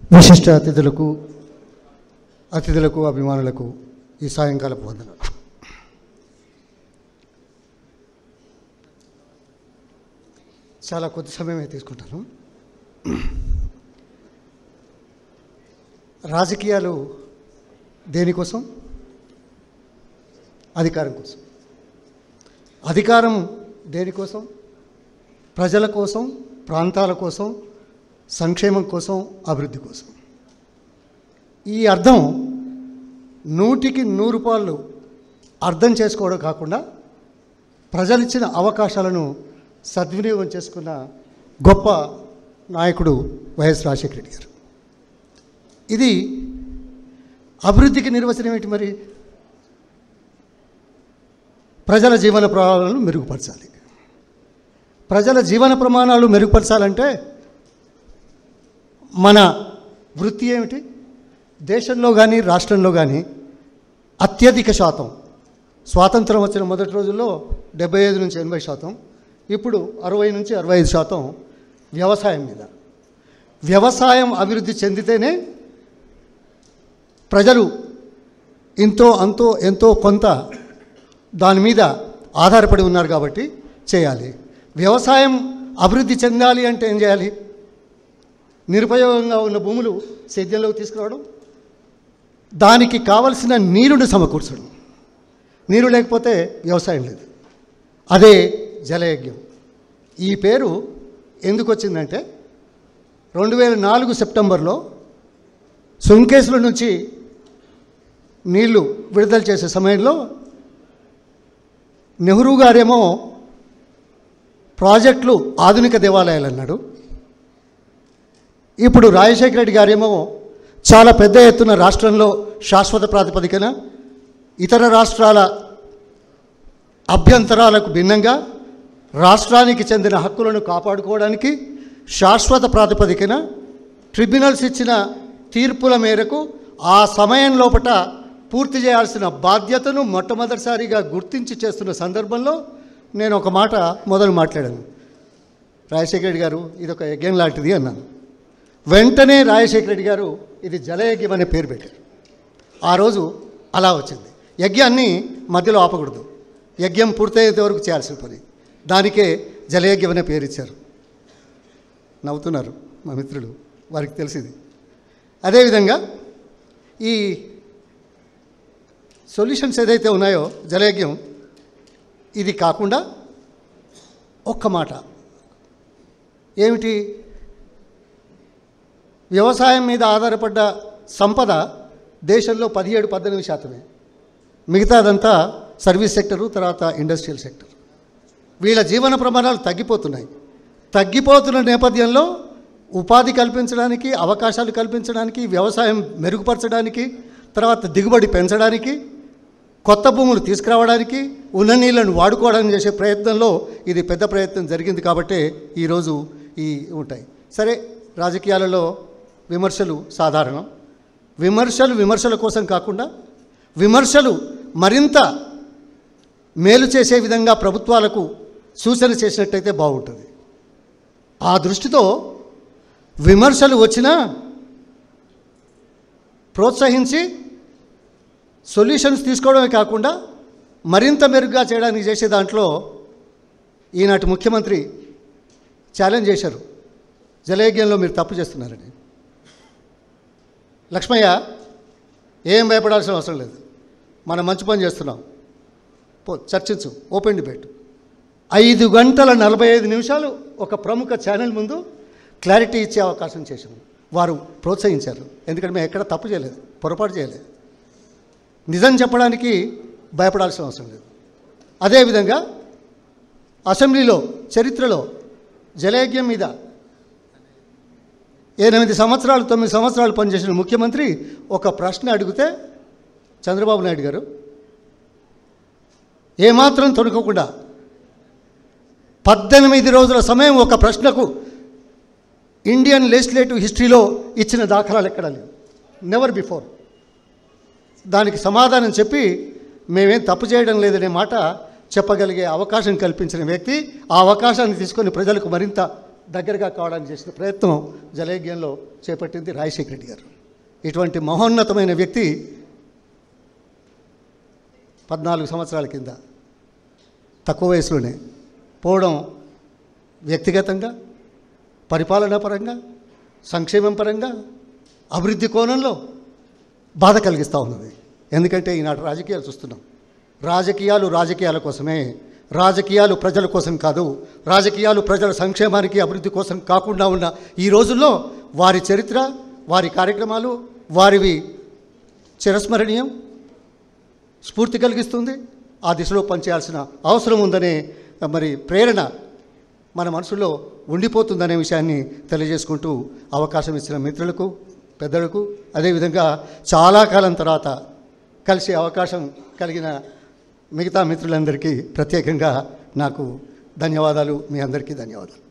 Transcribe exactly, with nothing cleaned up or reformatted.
విశిష్ట అతిథులకు అతిథులకు అభిమానులకు ఈ సాయంకాలపు వందనాలు. చాలా కొద్ది సమయమే తీసుకుంటాను. రాజకీయాలు దేనికోసం? అధికారం కోసం. అధికారం దేనికోసం? ప్రజల కోసం, ప్రాంతాల కోసం, సంక్షేమం కోసం, అభివృద్ధి కోసం. ఈ అర్థం నూటికి నూరు పాళ్ళు అర్థం చేసుకోవడం కాకుండా ప్రజలిచ్చిన అవకాశాలను సద్వినియోగం చేసుకున్న గొప్ప నాయకుడు వైఎస్ రాజశేఖర రెడ్డి గారు. ఇది అభివృద్ధికి నిర్వచనం ఏంటి మరి? ప్రజల జీవన ప్రమాణాలను మెరుగుపరచాలి. ప్రజల జీవన ప్రమాణాలు మెరుగుపరచాలంటే మన వృత్తి ఏమిటి? దేశంలో కానీ రాష్ట్రంలో కానీ అత్యధిక శాతం స్వాతంత్రం వచ్చిన మొదటి రోజుల్లో డెబ్బై ఐదు నుంచి ఎనభై శాతం, ఇప్పుడు అరవై నుంచి అరవై ఐదు శాతం వ్యవసాయం మీద. వ్యవసాయం అభివృద్ధి చెందితేనే ప్రజలు ఇంతో అంతో ఎంతో కొంత దాని మీద ఆధారపడి ఉన్నారు కాబట్టి చేయాలి. వ్యవసాయం అభివృద్ధి చెందాలి అంటే ఏం చేయాలి? నిరుపయోగంగా ఉన్న భూములు సేద్యంలోకి తీసుకురావడం, దానికి కావలసిన నీరును సమకూర్చడం. నీరు లేకపోతే వ్యవసాయం లేదు. అదే జలయజ్ఞం. ఈ పేరు ఎందుకు వచ్చిందంటే రెండు వేల నాలుగు సెప్టెంబర్లో సుంకేసుల నుంచి నీళ్లు విడుదల చేసే సమయంలో నెహ్రూ గారేమో ప్రాజెక్టులు ఆధునిక దేవాలయాలు అన్నాడు. ఇప్పుడు రాజశేఖర రెడ్డి గారేమో చాలా పెద్ద ఎత్తున రాష్ట్రంలో శాశ్వత ప్రాతిపదికన ఇతర రాష్ట్రాల అభ్యంతరాలకు భిన్నంగా రాష్ట్రానికి చెందిన హక్కులను కాపాడుకోవడానికి శాశ్వత ప్రాతిపదికన ట్రిబ్యునల్స్ ఇచ్చిన తీర్పుల మేరకు ఆ సమయం లోపట పూర్తి చేయాల్సిన బాధ్యతను మొట్టమొదటిసారిగా గుర్తించి చేస్తున్న సందర్భంలో నేను ఒక మాట మొదలు మాట్లాడాను. రాజశేఖర రెడ్డి గారు ఇదొక యజ్ఞం లాంటిది అన్నాను. వెంటనే రాజశేఖర రెడ్డి గారు ఇది జలయజ్ఞం అనే పేరు పెట్టారు. ఆ రోజు అలా వచ్చింది. యజ్ఞాన్ని మధ్యలో ఆపకూడదు, యజ్ఞం పూర్తయ్యేంత వరకు చేయాల్సిన పని. దానికే జలయజ్ఞం అనే పేరు ఇచ్చారు. నవ్వుతున్నారు మా మిత్రులు, వారికి తెలిసింది. అదేవిధంగా ఈ సొల్యూషన్స్ ఏదైతే ఉన్నాయో జలయజ్ఞం, ఇది కాకుండా ఒక్క మాట ఏమిటి? వ్యవసాయం మీద ఆధారపడ్డ సంపద దేశంలో పదిహేడు పద్దెనిమిది శాతమే. మిగతాదంతా సర్వీస్ సెక్టరు, తర్వాత ఇండస్ట్రియల్ సెక్టర్. వీళ్ళ జీవన ప్రమాణాలు తగ్గిపోతున్నాయి. తగ్గిపోతున్న నేపథ్యంలో ఉపాధి కల్పించడానికి, అవకాశాలు కల్పించడానికి, వ్యవసాయం మెరుగుపరచడానికి, తర్వాత దిగుబడి పెంచడానికి, కొత్త భూములు తీసుకురావడానికి, ఉన్న నీళ్లను వాడుకోవడానికి చేసే ప్రయత్నంలో ఇది పెద్ద ప్రయత్నం జరిగింది. కాబట్టి ఈరోజు ఈ ఉంటాయి. సరే, రాజకీయాలలో విమర్శలు సాధారణం. విమర్శలు విమర్శల కోసం కాకుండా విమర్శలు మరింత మేలు చేసే విధంగా ప్రభుత్వాలకు సూచన చేసినట్టయితే బాగుంటుంది. ఆ దృష్టితో విమర్శలు వచ్చినా ప్రోత్సహించి సొల్యూషన్స్ తీసుకోవడమే కాకుండా మరింత మెరుగ్గా చేయడానికి చేసే దాంట్లో ఈనాటి ముఖ్యమంత్రి ఛాలెంజ్ చేశారు. జలయజ్ఞంలో మీరు తప్పు చేస్తున్నారని. లక్ష్మయ్య, ఏం భయపడాల్సిన అవసరం లేదు, మనం మంచి పని చేస్తున్నాం, పో చర్చించు, ఓపెన్ డిబేట్. ఐదు గంటల నలభై ఐదు నిమిషాలు ఒక ప్రముఖ ఛానల్ ముందు క్లారిటీ ఇచ్చే అవకాశం చేశాము. వారు ప్రోత్సహించారు. ఎందుకంటే మేము ఎక్కడ తప్పు చేయలేదు, పొరపాటు చేయలేదు. నిజం చెప్పడానికి భయపడాల్సిన అవసరం లేదు. అదేవిధంగా అసెంబ్లీలో చరిత్రలో జలయజ్ఞం మీద ఎనిమిది సంవత్సరాలు తొమ్మిది సంవత్సరాలు పనిచేసిన ముఖ్యమంత్రి ఒక ప్రశ్న అడిగితే చంద్రబాబు నాయుడు గారు ఏమాత్రం తొణుకోకుండా పద్దెనిమిది రోజుల సమయం ఒక ప్రశ్నకు ఇండియన్ లెజిస్లేటివ్ హిస్టరీలో ఇచ్చిన దాఖలాలు ఎక్కడా లేవు. Never before. దానికి సమాధానం చెప్పి మేమేం తప్పు చేయడం లేదనే మాట చెప్పగలిగే అవకాశం కల్పించిన వ్యక్తి. ఆ అవకాశాన్ని తీసుకొని ప్రజలకు మరింత దగ్గరగా కావడానికి చేసిన ప్రయత్నం జలయజ్ఞంలో చేపట్టింది రాజశేఖర రెడ్డి గారు. ఇటువంటి మహోన్నతమైన వ్యక్తి పద్నాలుగు సంవత్సరాల కింద తక్కువ వయసులోనే పోవడం వ్యక్తిగతంగా, పరిపాలనా పరంగా, సంక్షేమం పరంగా, అభివృద్ధి కోణంలో బాధ కలిగిస్తూ ఉన్నది. ఎందుకంటే ఈనాడు రాజకీయాలు చూస్తున్నాం. రాజకీయాలు రాజకీయాల కోసమే, రాజకీయాలు ప్రజల కోసం కాదు. రాజకీయాలు ప్రజల సంక్షేమానికి, అభివృద్ధి కోసం కాకుండా ఉన్న ఈ రోజుల్లో వారి చరిత్ర, వారి కార్యక్రమాలు, వారివి చిరస్మరణీయం, స్ఫూర్తి కలిగిస్తుంది. ఆ దిశలో పనిచేయాల్సిన అవసరం ఉందనే మరి ప్రేరణ మన మనసులో ఉండిపోతుందనే విషయాన్ని తెలియజేసుకుంటూ అవకాశం ఇచ్చిన మిత్రులకు, పెద్దలకు, అదేవిధంగా చాలా కాలం తర్వాత కలిసే అవకాశం కలిగిన మిగతా మిత్రులందరికీ ప్రత్యేకంగా నాకు ధన్యవాదాలు. మీ అందరికీ ధన్యవాదాలు.